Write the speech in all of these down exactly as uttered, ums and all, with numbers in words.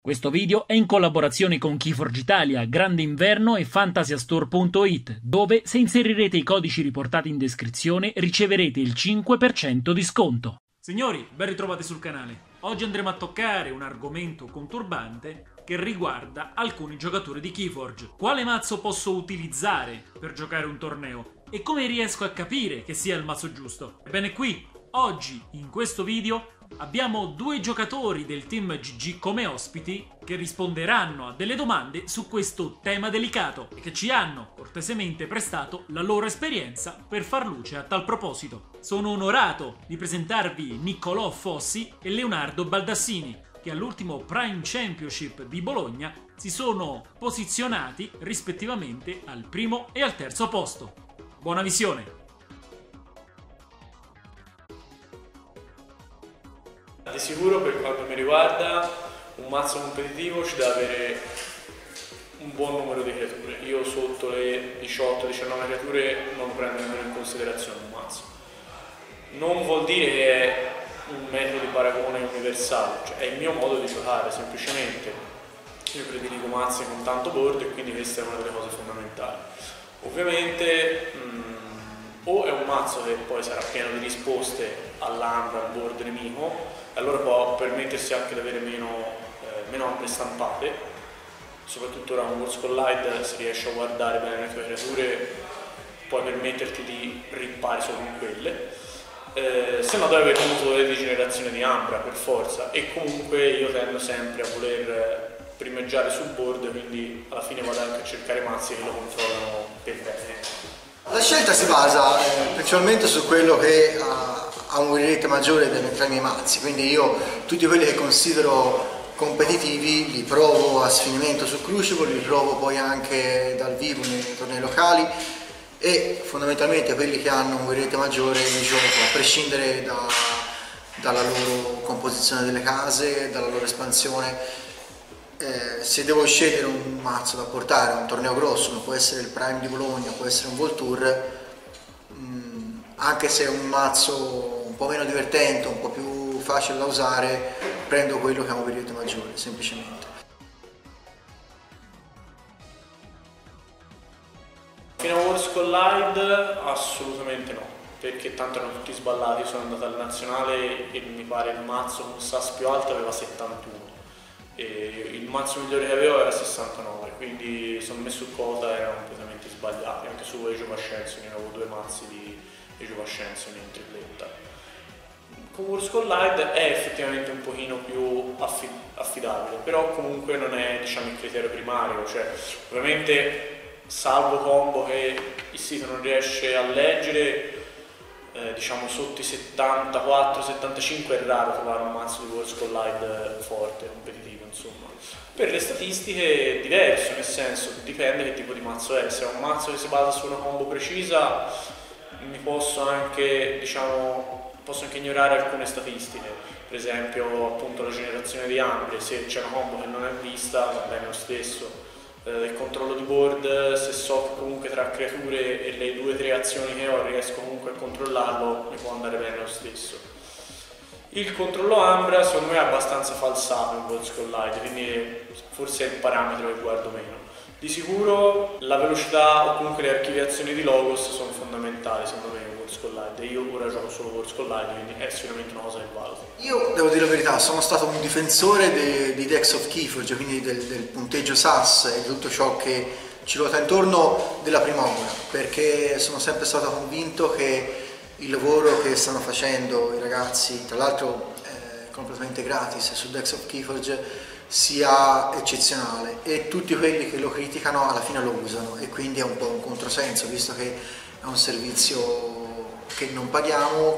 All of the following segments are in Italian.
Questo video è in collaborazione con Keyforge Italia, Grande Inverno e Fantasiastore punto it, dove se inserirete i codici riportati in descrizione riceverete il cinque per cento di sconto. Signori, ben ritrovati sul canale. Oggi andremo a toccare un argomento conturbante che riguarda alcuni giocatori di Keyforge. Quale mazzo posso utilizzare per giocare un torneo? E come riesco a capire che sia il mazzo giusto? Ebbene qui, oggi, in questo video, abbiamo due giocatori del team G G come ospiti che risponderanno a delle domande su questo tema delicato e che ci hanno cortesemente prestato la loro esperienza per far luce a tal proposito. Sono onorato di presentarvi Niccolò Fossi e Leonardo Baldassini, che all'ultimo Prime Championship di Bologna si sono posizionati rispettivamente al primo e al terzo posto. Buona visione! Di sicuro, per quanto mi riguarda, un mazzo competitivo ci deve avere un buon numero di creature. Io sotto le diciotto diciannove creature non prendo nemmeno in considerazione un mazzo. Non vuol dire che è un metodo di paragone universale, cioè è il mio modo di giocare, semplicemente. Io prediligo mazzi con tanto board e quindi questa è una delle cose fondamentali. Ovviamente mh, o è un mazzo che poi sarà pieno di risposte all'ambra, al board nemico, allora può permettersi anche di avere meno, eh, meno ambre stampate, soprattutto ora con Worlds Collide si riesce a guardare bene le tue creature, puoi permetterti di rippare solo con quelle, eh, se no devi avere comunque delle degenerazioni di ambra per forza, e comunque io tendo sempre a voler primeggiare sul board, quindi alla fine vado anche a cercare mazzi che lo controllano per bene. La scelta si basa eh, principalmente su quello che ha, ha un win rate maggiore tra i miei mazzi, quindi io tutti quelli che considero competitivi li provo a sfinimento su Crucible, li provo poi anche dal vivo nei tornei locali, e fondamentalmente quelli che hanno un win rate maggiore li gioco a prescindere da, dalla loro composizione delle case, dalla loro espansione. Eh, se devo scegliere un mazzo da portare a un torneo grosso, come può essere il Prime di Bologna, può essere un World Tour, mh, anche se è un mazzo un po' meno divertente, un po' più facile da usare, prendo quello che ha un win rate maggiore, semplicemente. Fino a Worlds Collide assolutamente no, perché tanto erano tutti sballati. Io sono andato alla nazionale e mi pare il mazzo con S A S più alto aveva settantuno. E il mazzo migliore che avevo era sessantanove, quindi sono messo su quota, erano completamente sbagliati. Anche su Age of Ascension avevo due mazzi di Age of Ascension in tripletta. Con Worlds Collide è effettivamente un pochino più affi affidabile, però comunque non è, diciamo, il criterio primario, cioè ovviamente salvo combo che il sito non riesce a leggere, Eh, diciamo sotto i settantaquattro settantacinque è raro trovare un mazzo di Worlds Collide forte, competitivo, insomma. Per le statistiche è diverso, nel senso dipende che tipo di mazzo è. Se è un mazzo che si basa su una combo precisa, mi posso anche, diciamo, posso anche ignorare alcune statistiche, per esempio appunto la generazione di ambre. Se c'è una combo che non è vista va bene lo stesso. Eh, il controllo di board, se so che comunque tra creature e le due o tre azioni che ho riesco comunque a controllarlo, mi può andare bene lo stesso. Il controllo ambra secondo me è abbastanza falsato in Worlds Collide, quindi forse è il parametro che guardo meno. Di sicuro la velocità o comunque le archiviazioni di logos sono fondamentali secondo me in Worlds Collide. Io ora gioco solo Worlds Collide, quindi è sicuramente una cosa che valuto. Io devo dire la verità, sono stato un difensore dei, dei decks of Keyforge, quindi del, del punteggio S A S e di tutto ciò che ci ruota intorno della prima ora, perché sono sempre stato convinto che il lavoro che stanno facendo i ragazzi, tra l'altro eh, completamente gratis su decks of Keyforge, sia eccezionale, e tutti quelli che lo criticano alla fine lo usano, e quindi è un po' un controsenso, visto che è un servizio che non paghiamo,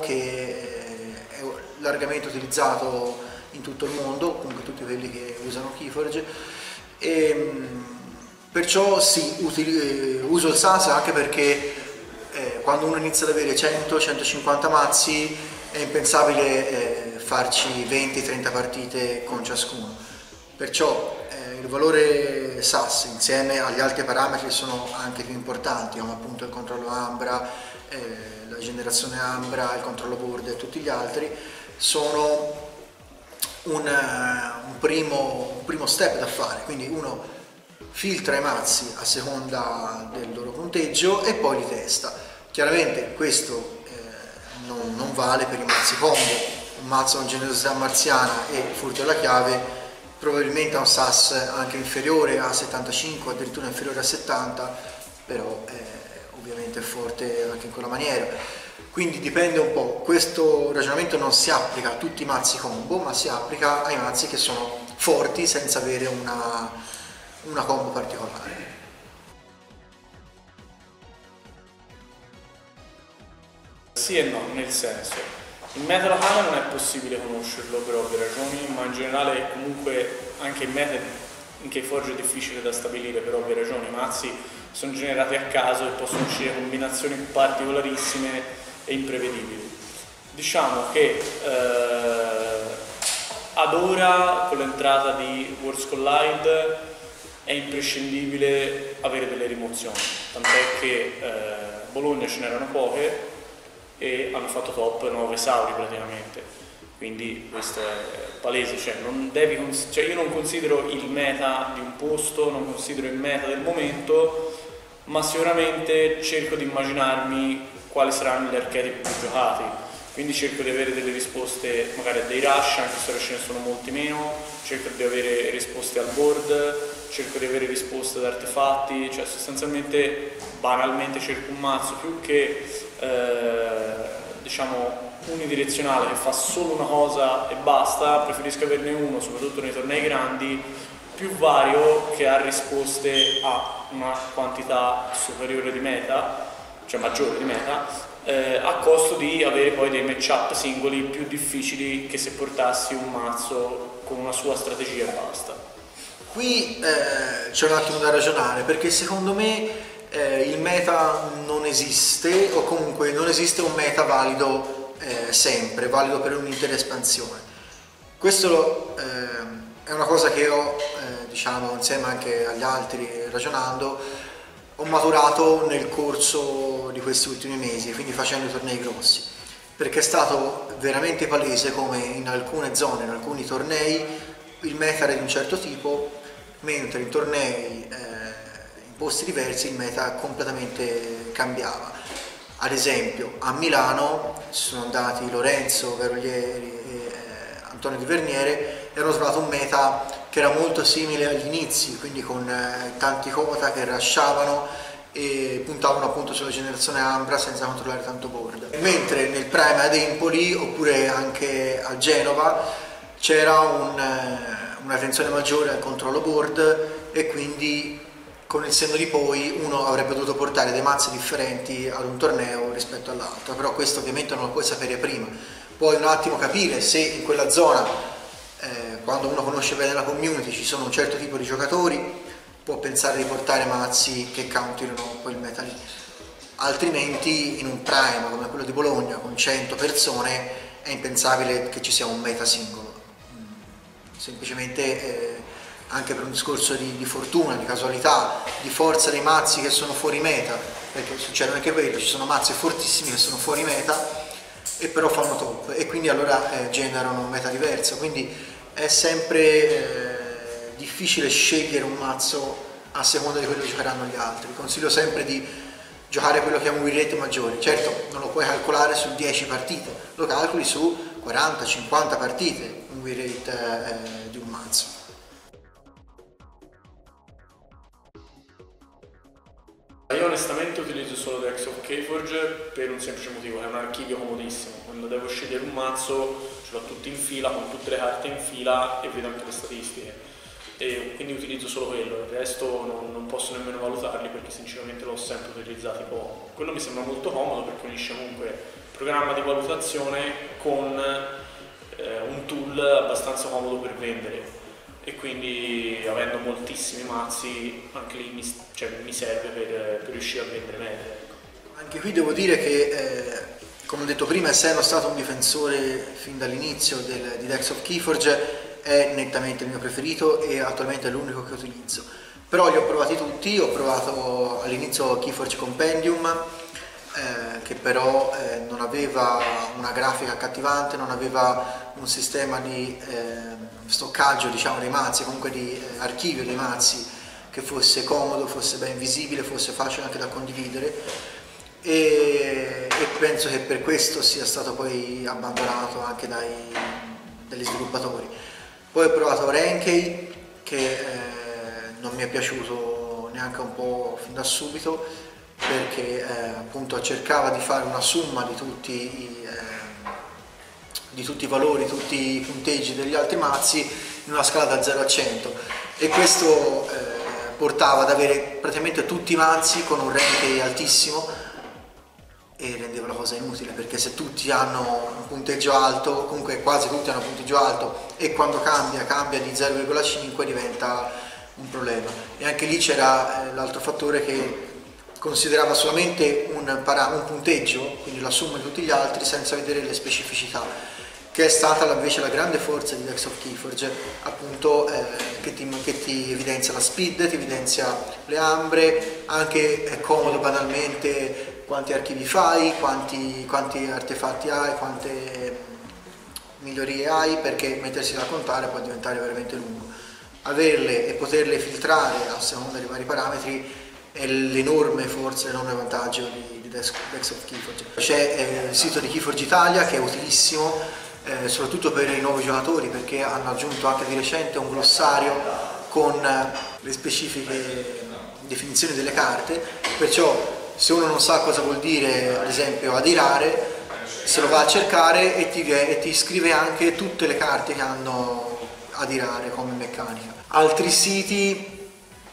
che è largamente utilizzato in tutto il mondo, comunque tutti quelli che usano Keyforge, e perciò sì, uso il S A S anche perché eh, quando uno inizia ad avere cento centocinquanta mazzi è impensabile eh, farci venti trenta partite con ciascuno. Perciò eh, il valore S A S insieme agli altri parametri sono anche più importanti, come appunto il controllo ambra, eh, la generazione ambra, il controllo board e tutti gli altri, sono un, un, primo, un primo step da fare, quindi uno filtra i mazzi a seconda del loro punteggio e poi li testa. Chiaramente questo eh, non, non vale per i mazzi combo. Un mazzo con generosità marziana e furto della chiave probabilmente ha un S A S anche inferiore a settantacinque, addirittura inferiore a settanta, però eh, ovviamente è forte anche in quella maniera. Quindi dipende un po', questo ragionamento non si applica a tutti i mazzi combo, ma si applica ai mazzi che sono forti senza avere una, una combo particolare. Sì e no, nel senso, il meta locale non è possibile conoscerlo per ovvie ragioni, ma in generale comunque anche il meta in Keyforge è difficile da stabilire per ovvie ragioni. I mazzi sono generati a caso e possono uscire combinazioni particolarissime e imprevedibili. Diciamo che eh, ad ora con l'entrata di Worlds Collide è imprescindibile avere delle rimozioni, tant'è che eh, Bologna ce n'erano poche e hanno fatto top nove esauri praticamente, quindi questo è palese, cioè, non devi cioè io non considero il meta di un posto, non considero il meta del momento, ma sicuramente cerco di immaginarmi quali saranno gli archetipi più giocati, quindi cerco di avere delle risposte magari a dei rush, anche se ora ce ne sono molti meno, cerco di avere risposte al board, cerco di avere risposte ad artefatti, cioè sostanzialmente banalmente cerco un mazzo più che eh, diciamo unidirezionale che fa solo una cosa e basta, preferisco averne uno, soprattutto nei tornei grandi, più vario, che ha risposte a una quantità superiore di meta, cioè maggiore di meta, eh, a costo di avere poi dei matchup singoli più difficili che se portassi un mazzo con una sua strategia e basta. Qui eh, c'è un attimo da ragionare, perché secondo me eh, il meta non esiste, o comunque non esiste un meta valido eh, sempre, valido per un'intera espansione. Questo eh, è una cosa che ho, eh, diciamo, insieme anche agli altri ragionando, ho maturato nel corso di questi ultimi mesi, quindi facendo i tornei grossi, perché è stato veramente palese come in alcune zone, in alcuni tornei, il meta era di un certo tipo, mentre in tornei eh, in posti diversi il meta completamente cambiava. Ad esempio a Milano sono andati Lorenzo Garoglieri e eh, Antonio Di Verniere e hanno trovato un meta che era molto simile agli inizi, quindi con eh, tanti Kota che rasciavano e puntavano appunto sulla generazione Ambra senza controllare tanto board. Mentre nel Prime ad Empoli oppure anche a Genova c'era un, eh, una tensione maggiore al controllo board e quindi con il senno di poi uno avrebbe dovuto portare dei mazzi differenti ad un torneo rispetto all'altro, però questo ovviamente non lo puoi sapere prima. Puoi un attimo capire se in quella zona, eh, quando uno conosce bene la community, ci sono un certo tipo di giocatori, può pensare di portare mazzi che counterino quel meta lì. Altrimenti in un prime come quello di Bologna con cento persone è impensabile che ci sia un meta singolo. Semplicemente eh, anche per un discorso di, di fortuna, di casualità, di forza dei mazzi che sono fuori meta, perché succede anche quello, ci sono mazzi fortissimi che sono fuori meta e però fanno top e quindi allora eh, generano un meta diverso, quindi è sempre eh, difficile scegliere un mazzo a seconda di quello che giocheranno gli altri. Consiglio sempre di giocare quello che ha un win rate maggiore. Certo non lo puoi calcolare su dieci partite, lo calcoli su quaranta cinquanta partite un win rate eh, di un mazzo. Io onestamente utilizzo solo Decks of Keyforge per un semplice motivo, è un archivio comodissimo. Quando devo scegliere un mazzo ce l'ho tutti in fila, con tutte le carte in fila e vedo anche le statistiche. E quindi utilizzo solo quello, il resto non, non posso nemmeno valutarli perché sinceramente l'ho sempre utilizzati poco. Quello mi sembra molto comodo perché unisce comunque programma di valutazione con eh, un tool abbastanza comodo per vendere. E quindi avendo moltissimi mazzi anche lì mi, cioè, mi serve per, per riuscire a vendere meglio. Anche qui devo dire che, eh, come ho detto prima, essendo stato un difensore fin dall'inizio del, di Decks of Keyforge, è nettamente il mio preferito e attualmente è l'unico che utilizzo. Però li ho provati tutti, ho provato all'inizio Keyforge Compendium, eh, che però eh, non aveva una grafica accattivante, non aveva un sistema di eh, stoccaggio, diciamo, dei mazzi, comunque di eh, archivio dei mazzi che fosse comodo, fosse ben visibile, fosse facile anche da condividere, e, e penso che per questo sia stato poi abbandonato anche dai, dagli sviluppatori. Poi ho provato Renkey, che eh, non mi è piaciuto neanche un po' fin da subito, perché eh, appunto cercava di fare una somma di tutti i, eh, di tutti i valori, tutti i punteggi degli altri mazzi in una scala da zero a cento, e questo eh, portava ad avere praticamente tutti i mazzi con un Renkey altissimo, e rendeva la cosa inutile, perché se tutti hanno un punteggio alto, comunque quasi tutti hanno un punteggio alto, e quando cambia, cambia di zero virgola cinque, diventa un problema. E anche lì c'era eh, l'altro fattore che considerava solamente un, un punteggio, quindi la somma di tutti gli altri, senza vedere le specificità, che è stata invece la grande forza di Decks of Keyforge, appunto, eh, che, ti, che ti evidenzia la speed, ti evidenzia le ambre, anche è comodo banalmente quanti archivi fai, quanti, quanti artefatti hai, quante migliorie hai, perché mettersi a contare può diventare veramente lungo. Averle e poterle filtrare a seconda dei vari parametri è l'enorme forza, l'enorme vantaggio di, di Decks of Keyforge. C'è eh, il sito di Keyforge Italia, che è utilissimo, eh, soprattutto per i nuovi giocatori, perché hanno aggiunto anche di recente un glossario con eh, le specifiche definizioni delle carte, perciò se uno non sa cosa vuol dire, ad esempio, adirare, se lo va a cercare e ti, e ti scrive anche tutte le carte che hanno adirare come meccanica. Altri siti,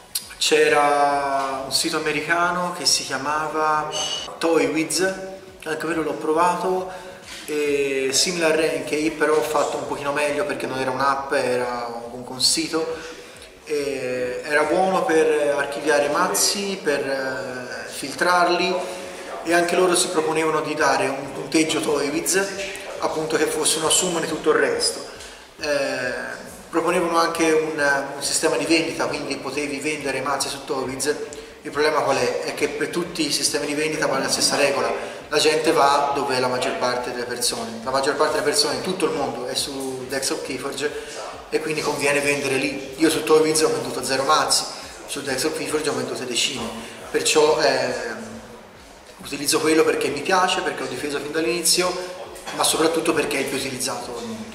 c'era un sito americano che si chiamava Toywiz, anche quello l'ho provato, e simile a Renkey, però fatto un pochino meglio, perché non era un'app, era comunque un sito. E era buono per archiviare mazzi, per filtrarli, e anche loro si proponevano di dare un punteggio Toywiz, appunto, che fosse una somma di tutto il resto. Eh, proponevano anche un, un sistema di vendita, quindi potevi vendere mazzi su Toywiz. Il problema qual è? È che per tutti i sistemi di vendita vale la stessa regola: la gente va dove è la maggior parte delle persone, la maggior parte delle persone in tutto il mondo è su Decks of Keyforge, e quindi conviene vendere lì. Io su Toywiz ho venduto zero mazzi, su Decks of Keyforge ho venduto decine, perciò eh, utilizzo quello perché mi piace, perché l'ho difeso fin dall'inizio, ma soprattutto perché è il più utilizzato al mondo.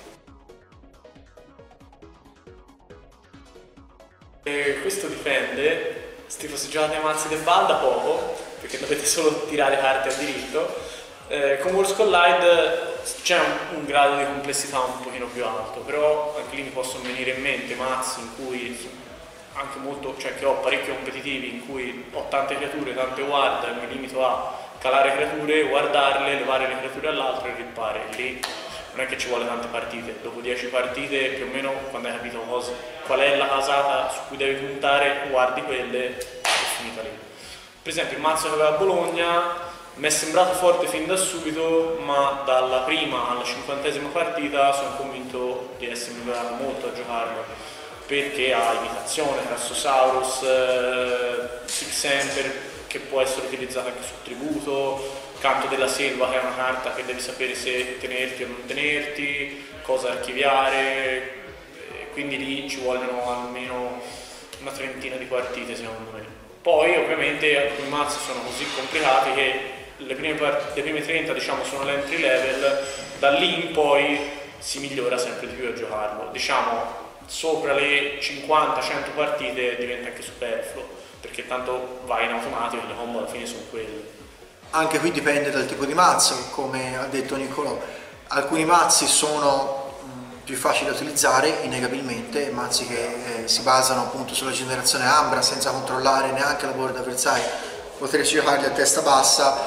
E questo dipende, se fosse giocate ai mazzi del Val da poco, perché dovete solo tirare carte a diritto. Eh, con Worlds Collide c'è un, un grado di complessità un pochino più alto, però anche lì mi possono venire in mente mazzi in cui anche molto, cioè che ho parecchio competitivi, in cui ho tante creature, tante ward, e mi limito a calare creature, guardarle, levare le creature all'altro e rippare. Lì non è che ci vuole tante partite, dopo dieci partite più o meno, quando hai capito cosa, qual è la casata su cui devi puntare, guardi quelle, è finita lì. Per esempio il mazzo che aveva a Bologna mi è sembrato forte fin da subito, ma dalla prima alla cinquantesima partita sono convinto di essere migliorato molto a giocarlo, perché ha imitazione, Crassosaurus, eh, Six Emperor, che può essere utilizzata anche sul tributo, Canto della Selva, che è una carta che devi sapere se tenerti o non tenerti, cosa archiviare, quindi lì ci vogliono almeno una trentina di partite secondo me. Poi ovviamente alcuni mazzi sono così complicati che le prime, le prime trenta, diciamo, sono l'entry level, da lì in poi si migliora sempre di più a giocarlo. Diciamo sopra le cinquanta cento partite diventa anche superfluo, perché tanto vai in automatico e le combo alla fine sono quelle. Anche qui dipende dal tipo di mazzo, come ha detto Nicolò. Alcuni mazzi sono mh, più facili da utilizzare, innegabilmente, mazzi che eh, si basano appunto sulla generazione Ambra senza controllare neanche la board avversaria, poterci giocarli a testa bassa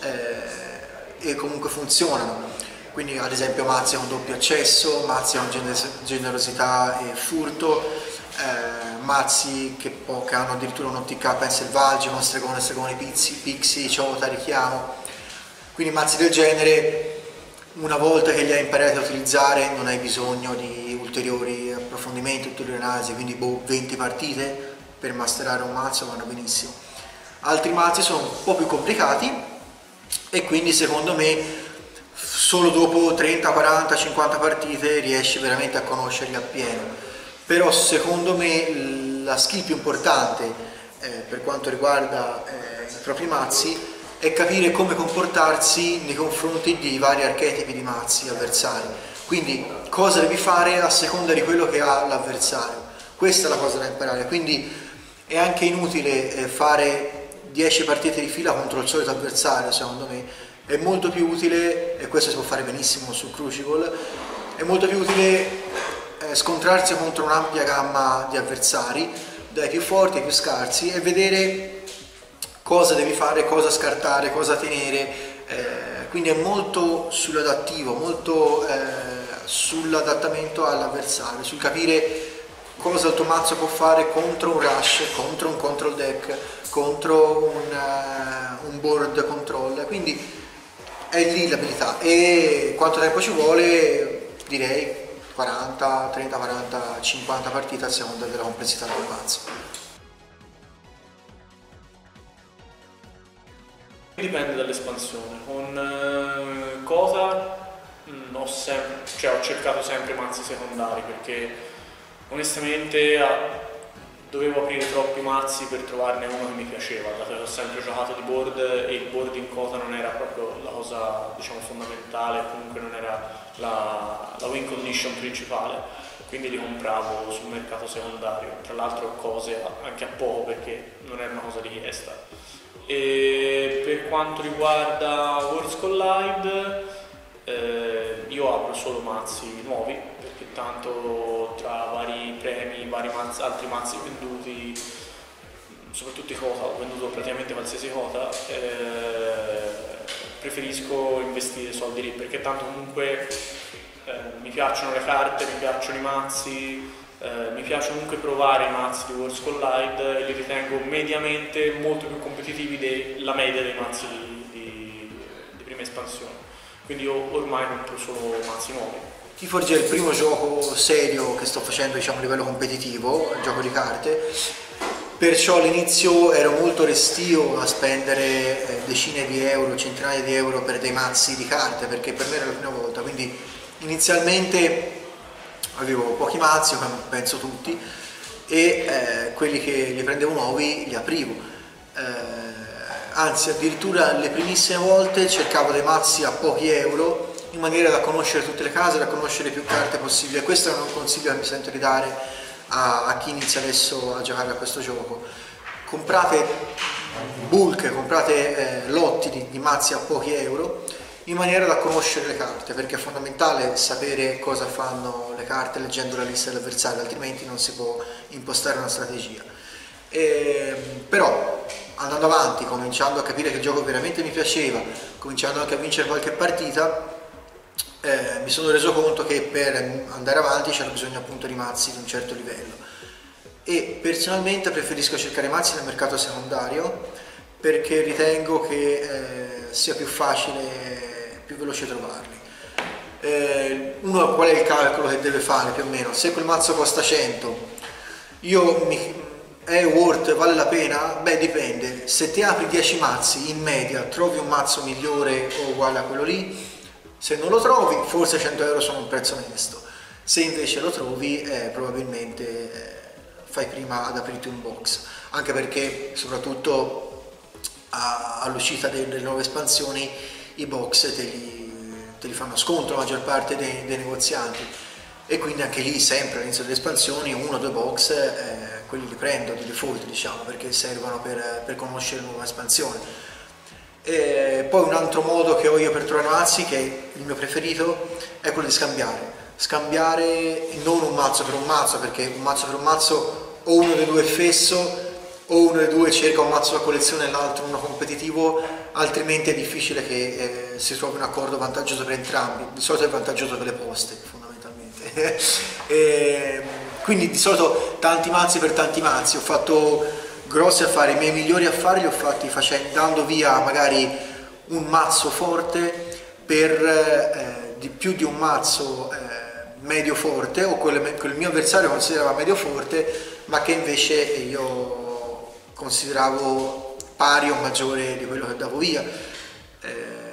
eh, e comunque funzionano. Quindi ad esempio mazzi con doppio accesso, mazzi con generosità e furto, eh, mazzi che, po che hanno addirittura un O T K in selvaggio, con stregone, stregone, pixie, pixie, ciota, richiamo. Quindi mazzi del genere, una volta che li hai imparati a utilizzare, non hai bisogno di ulteriori approfondimenti, ulteriori analisi, quindi boh, venti partite per masterare un mazzo vanno benissimo. Altri mazzi sono un po' più complicati, e quindi secondo me solo dopo trenta, quaranta, cinquanta partite riesci veramente a conoscerli appieno. Però secondo me la skill più importante eh, per quanto riguarda eh, i propri mazzi è capire come comportarsi nei confronti di vari archetipi di mazzi avversari, quindi cosa devi fare a seconda di quello che ha l'avversario. Questa è la cosa da imparare, quindi è anche inutile eh, fare dieci partite di fila contro il solito avversario. Secondo me è molto più utile, e questo si può fare benissimo sul Crucible, è molto più utile eh, scontrarsi contro un'ampia gamma di avversari, dai più forti ai più scarsi, e vedere cosa devi fare, cosa scartare, cosa tenere, eh, quindi è molto sull'adattivo, molto eh, sull'adattamento all'avversario, sul capire cosa il tuo mazzo può fare contro un rush, contro un control deck, contro un, uh, un board control, quindi è lì l'abilità. E quanto tempo ci vuole? Direi quaranta, trenta, quaranta, cinquanta partite a seconda della complessità del mazzo. Dipende dall'espansione. Con uh, cosa mh, ho, sem- cioè, ho cercato sempre mazzi secondari, perché onestamente a, dovevo aprire troppi mazzi per trovarne uno che mi piaceva, dato che ho sempre giocato di board e il board in quota non era proprio la cosa, diciamo, fondamentale, comunque non era la, la win condition principale, quindi li compravo sul mercato secondario, tra l'altro cose anche a poco perché non era una cosa richiesta. E per quanto riguarda Worlds Collide, eh, io apro solo mazzi nuovi, perché tanto tra vari premi, vari mazzi, altri mazzi venduti, soprattutto i quota, ho venduto praticamente qualsiasi quota, eh, preferisco investire soldi lì, perché tanto comunque eh, mi piacciono le carte, mi piacciono i mazzi, eh, mi piace comunque provare i mazzi di Worlds Collide e li ritengo mediamente molto più competitivi della media dei mazzi di, di, di prima espansione. Quindi io ormai compro solo mazzi nuovi. Keyforge è il primo gioco serio che sto facendo, diciamo, a livello competitivo, il gioco di carte, perciò all'inizio ero molto restio a spendere eh, decine di euro, centinaia di euro per dei mazzi di carte, perché per me era la prima volta, quindi inizialmente avevo pochi mazzi, come penso tutti, e eh, quelli che li prendevo nuovi li aprivo. Eh, anzi, addirittura le primissime volte cercavo dei mazzi a pochi euro in maniera da conoscere tutte le case, da conoscere più carte possibili, e questo è un consiglio che mi sento di dare a, a chi inizia adesso a giocare a questo gioco. Comprate bulk, comprate eh, lotti di, di mazzi a pochi euro in maniera da conoscere le carte, perché è fondamentale sapere cosa fanno le carte leggendo la lista dell'avversario, altrimenti non si può impostare una strategia. E, però andando avanti, cominciando a capire che il gioco veramente mi piaceva, cominciando anche a vincere qualche partita, eh, mi sono reso conto che per andare avanti c'era bisogno appunto di mazzi di un certo livello, e personalmente preferisco cercare mazzi nel mercato secondario perché ritengo che eh, sia più facile, più veloce trovarli. Eh, uno, qual è il calcolo che deve fare più o meno? Se quel mazzo costa cento, io mi, è worth, vale la pena? Beh, dipende. Se ti apri dieci mazzi, in media trovi un mazzo migliore o uguale a quello lì. Se non lo trovi, forse cento euro sono un prezzo onesto. Se invece lo trovi, eh, probabilmente eh, fai prima ad aprirti un box, anche perché soprattutto all'uscita delle nuove espansioni i box te li, te li fanno sconto la maggior parte dei, dei negozianti, e quindi anche lì sempre all'inizio delle espansioni uno o due box eh, quelli li prendo di default, diciamo, perché servono per, per conoscere la nuova espansione. E poi un altro modo che ho io per trovare mazzi, che è il mio preferito, è quello di scambiare scambiare non un mazzo per un mazzo, perché un mazzo per un mazzo o uno dei due è fesso o uno dei due cerca un mazzo da collezione e l'altro uno competitivo, altrimenti è difficile che eh, si trovi un accordo vantaggioso per entrambi. Di solito è vantaggioso per le poste, fondamentalmente. E, quindi di solito tanti mazzi per tanti mazzi. Ho fatto grossi affari, i miei migliori affari li ho fatti facendo, dando via magari un mazzo forte per eh, di più di un mazzo eh, medio forte, o quello che il mio avversario considerava medio forte ma che invece io consideravo pari o maggiore di quello che davo via. Eh,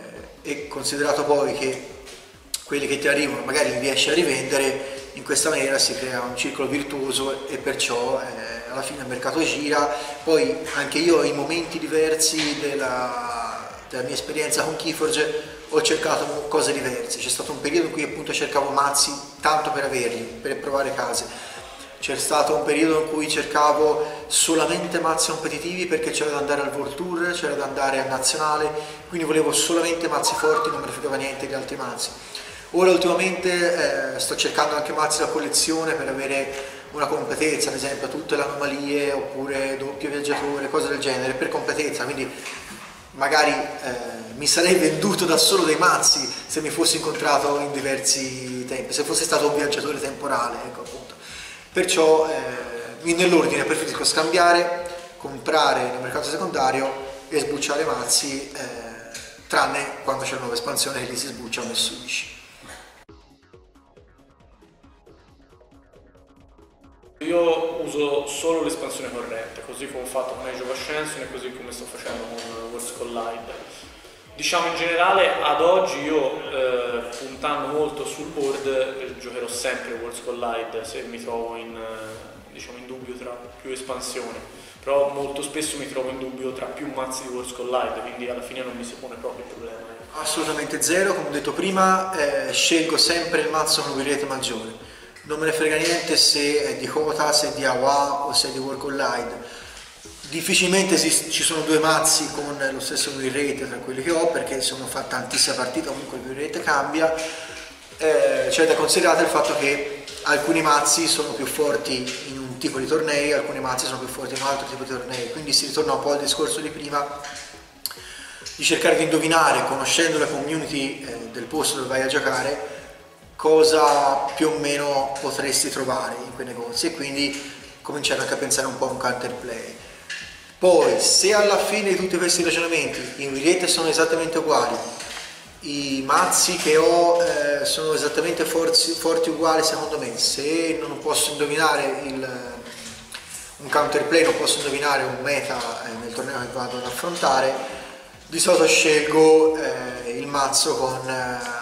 e considerato poi che quelli che ti arrivano magari li riesci a rivendere, in questa maniera si crea un circolo virtuoso e perciò eh, alla fine il mercato gira. Poi anche io in momenti diversi della, della mia esperienza con Keyforge ho cercato cose diverse. C'è stato un periodo in cui appunto cercavo mazzi tanto per averli, per provare case. C'è stato un periodo in cui cercavo solamente mazzi competitivi perché c'era da andare al World Tour, c'era da andare al nazionale, quindi volevo solamente mazzi forti, non me ne fregava niente di altri mazzi. Ora ultimamente eh, sto cercando anche mazzi da collezione per avere una competenza, ad esempio tutte le anomalie oppure doppio viaggiatore, cose del genere, per competenza, quindi magari eh, mi sarei venduto da solo dei mazzi se mi fossi incontrato in diversi tempi, se fosse stato un viaggiatore temporale, ecco appunto. Perciò eh, nell'ordine preferisco scambiare, comprare nel mercato secondario e sbucciare mazzi, eh, tranne quando c'è una nuova espansione che lì si sbuccia un S undici. Io uso solo l'espansione corrente, così come ho fatto con Age of Ascension e così come sto facendo con Worlds Collide. Diciamo in generale, ad oggi io, eh, puntando molto sul board, eh, giocherò sempre Worlds Collide se mi trovo in, eh, diciamo in dubbio tra più espansioni, però molto spesso mi trovo in dubbio tra più mazzi di Worlds Collide, quindi alla fine non mi si pone proprio il problema. Assolutamente zero, come ho detto prima, eh, scelgo sempre il mazzo con rete maggiore. Non me ne frega niente se è di Kota, se è di A W A o se è di World Collide. Difficilmente ci sono due mazzi con lo stesso win rate tra quelli che ho, perché se uno fa tantissime partite comunque il win rate cambia. Eh, c'è da considerare il fatto che alcuni mazzi sono più forti in un tipo di tornei, alcuni mazzi sono più forti in un altro tipo di tornei, quindi si ritorna un po' al discorso di prima, di cercare di indovinare, conoscendo la community eh, del posto dove vai a giocare, cosa più o meno potresti trovare in quei negozi e quindi cominciare anche a pensare un po' a un counterplay. Poi se alla fine di tutti questi ragionamenti i win rate sono esattamente uguali, i mazzi che ho eh, sono esattamente forti, forti uguali secondo me, se non posso indovinare il, un counterplay, non posso indovinare un meta eh, nel torneo che vado ad affrontare, di solito scelgo eh, il mazzo con eh,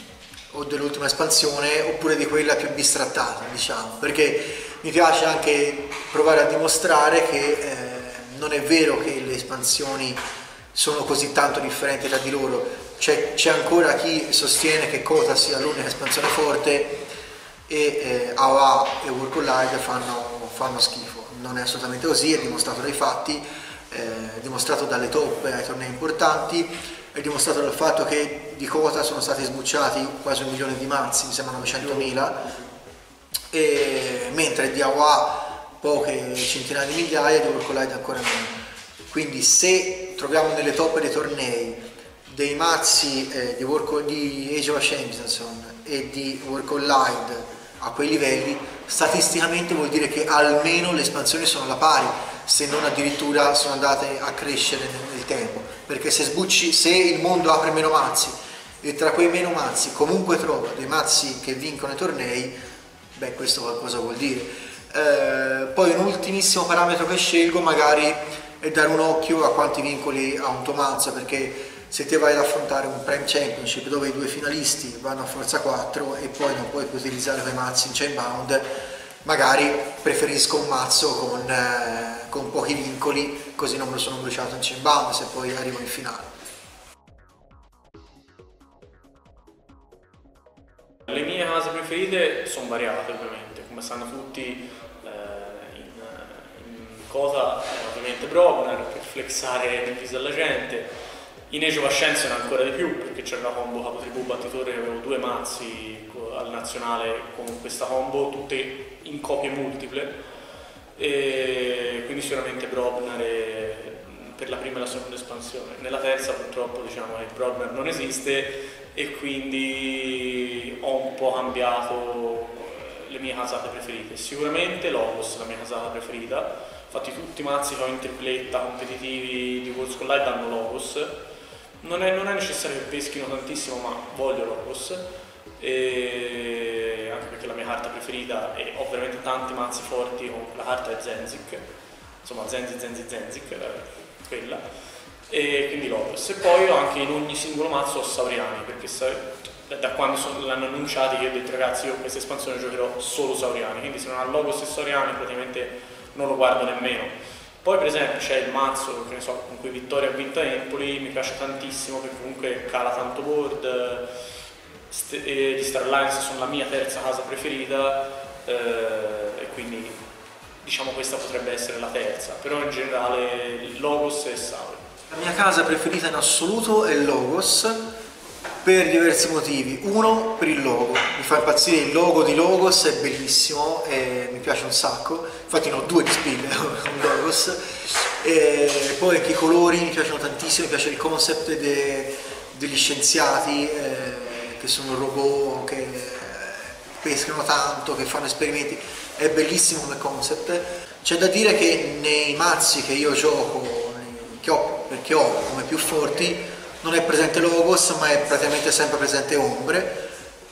o dell'ultima espansione oppure di quella più bistrattata, diciamo, perché mi piace anche provare a dimostrare che eh, non è vero che le espansioni sono così tanto differenti tra di loro. C'è, c'è ancora chi sostiene che Kota sia l'unica espansione forte e eh, A W A e World Collide fanno, fanno schifo. Non è assolutamente così, è dimostrato dai fatti, eh, è dimostrato dalle top ai tornei importanti, è dimostrato dal fatto che di Kota sono stati sbucciati quasi un milione di mazzi, mi sembra novecentomila, e mentre di A W A poche centinaia di migliaia, di World Collide ancora meno. Quindi se troviamo nelle top dei tornei dei mazzi eh, di, World, di Age of Ascension e di World Collide a quei livelli, statisticamente vuol dire che almeno le espansioni sono alla pari, se non addirittura sono andate a crescere nel, nel tempo, perché se sbucci, se il mondo apre meno mazzi e tra quei meno mazzi comunque trova dei mazzi che vincono i tornei, beh, questo qualcosa vuol dire. Eh, poi un ultimissimo parametro che scelgo magari è dare un occhio a quanti vincoli ha un tuo mazzo, perché se te vai ad affrontare un Prime Championship dove i due finalisti vanno a forza quattro e poi non puoi più utilizzare quei mazzi in chainbound, magari preferisco un mazzo con, eh, con pochi vincoli, così non me lo sono bruciato in chainbound se poi arrivo in finale. Le mie case preferite sono variate ovviamente, come sanno tutti, eh, in, in Kota è ovviamente Brognar per flexare nel viso alla gente, in Age of Ascension ancora di più perché c'era una combo capotribù battitore che avevo due mazzi al nazionale con questa combo, tutte in copie multiple, e quindi sicuramente Brognar per la prima e la seconda espansione. Nella terza purtroppo diciamo che Brognar non esiste e quindi ho un po' cambiato le mie casate preferite. Sicuramente Logos, la mia casata preferita, infatti tutti i mazzi che ho in tripletta competitivi di Worlds Collide hanno Logos. Non è, non è necessario che peschino tantissimo, ma voglio Logos, e anche perché la mia carta preferita, e ho veramente tanti mazzi forti, la carta è Zenzik, insomma Zenzi Zenzi Zenzik, quella. e quindi Logos. E poi ho anche in ogni singolo mazzo ho Sauriani, perché da quando son, l'hanno annunciati che ho detto ragazzi io questa espansione giocherò solo Sauriani, quindi se non ha Logos e Sauriani praticamente non lo guardo nemmeno. Poi per esempio c'è il mazzo che ne so, con cui Vittoria ha vinto a Empoli, mi piace tantissimo perché comunque cala tanto board, st- e gli Star Alliance sono la mia terza casa preferita, eh, e quindi diciamo questa potrebbe essere la terza, però in generale Logos e Sauri. La mia casa preferita in assoluto è Logos, per diversi motivi. Uno, per il logo, mi fa impazzire il logo di Logos, è bellissimo e mi piace un sacco, infatti ne ho due di spille con Logos, e poi anche i colori mi piacciono tantissimo, mi piace il concept de, degli scienziati eh, che sono robot, che pescano tanto, che fanno esperimenti, è bellissimo come concept. C'è da dire che nei mazzi che io gioco, che ho, perché ho come più forti, non è presente Logos, ma è praticamente sempre presente Ombre.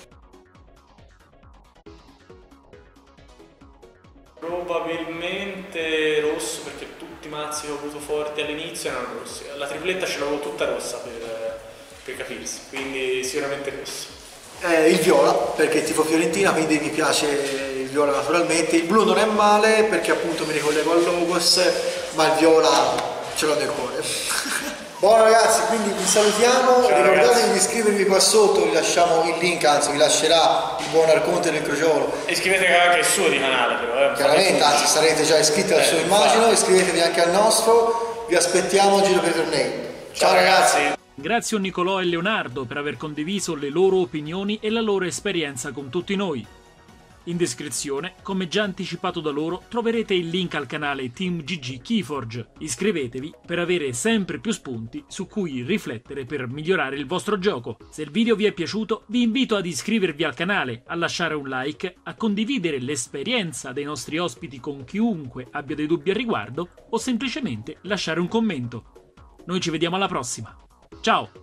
Probabilmente rosso, perché tutti i mazzi che ho avuto forti all'inizio erano rossi. La tripletta ce l'avevo tutta rossa per, per capirsi, quindi sicuramente rosso. Eh, il viola, perché tifo Fiorentina, quindi mi piace il viola naturalmente. Il blu non è male, perché appunto mi ricollego al Logos, ma il viola ce l'ho nel cuore. Buono ragazzi, quindi vi salutiamo, ciao, ricordatevi di iscrivervi qua sotto, vi lasciamo il link, anzi vi lascerà il buon Arconte del Crociolo. E iscrivetevi anche al suo di canale però. Eh. Chiaramente, anzi sarete già iscritti al eh, suo immagino, infatti. Iscrivetevi anche al nostro, vi aspettiamo a Giro per i Tornei. Ciao, ciao ragazzi! ragazzi. Grazie a Nicolò e Leonardo per aver condiviso le loro opinioni e la loro esperienza con tutti noi. In descrizione, come già anticipato da loro, troverete il link al canale Team G G Keyforge. Iscrivetevi per avere sempre più spunti su cui riflettere per migliorare il vostro gioco. Se il video vi è piaciuto, vi invito ad iscrivervi al canale, a lasciare un like, a condividere l'esperienza dei nostri ospiti con chiunque abbia dei dubbi al riguardo o semplicemente lasciare un commento. Noi ci vediamo alla prossima. Ciao!